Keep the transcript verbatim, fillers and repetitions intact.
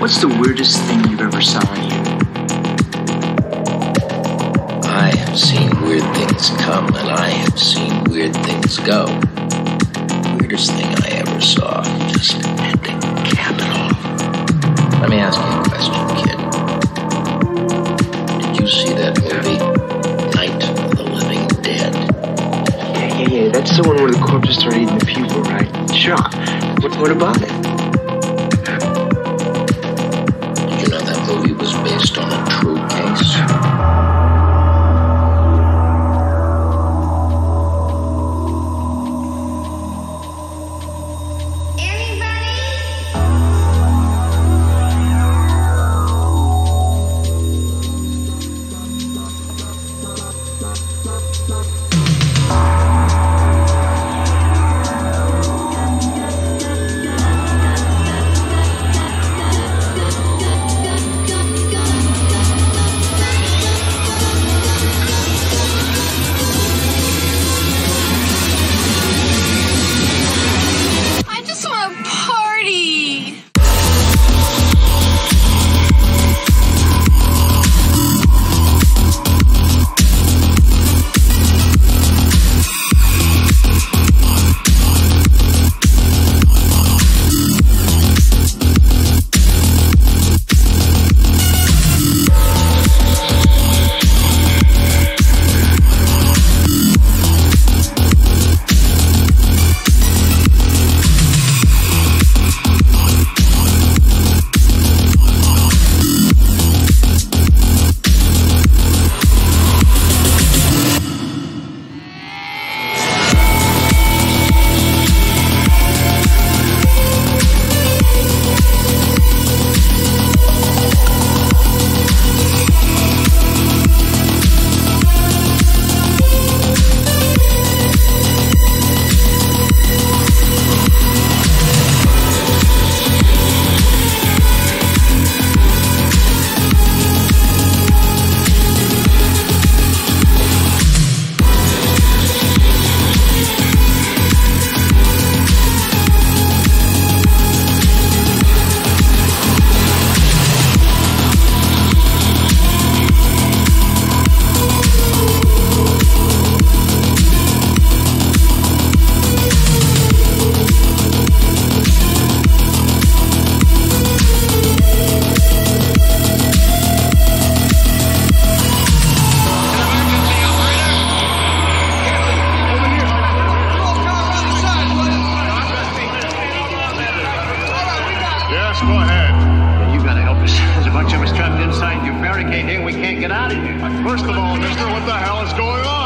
What's the weirdest thing you've ever saw on you? I have seen weird things come, and I have seen weird things go. Weirdest thing I ever saw, just had to cap it off. Let me ask you a question, kid. Did you see that movie, Night of the Living Dead? Yeah, yeah, yeah. That's the one where the corpses start eating the people, right? Sure. What, what about it? Did you know that movie was based on a true case? First of all, mister, what the hell is going on?